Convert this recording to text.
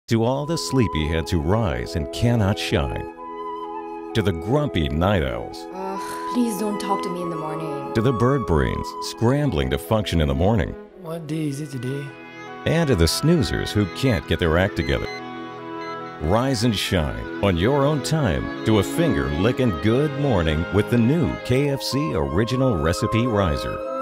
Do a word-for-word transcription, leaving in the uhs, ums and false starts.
To all the sleepyheads who rise and cannot shine. To the grumpy night owls. Ugh, please don't talk to me in the morning. To the bird brains scrambling to function in the morning. What day is it today? And to the snoozers who can't get their act together. Rise and shine on your own time to a finger-licking good morning with the new K F C Original Recipe Riser.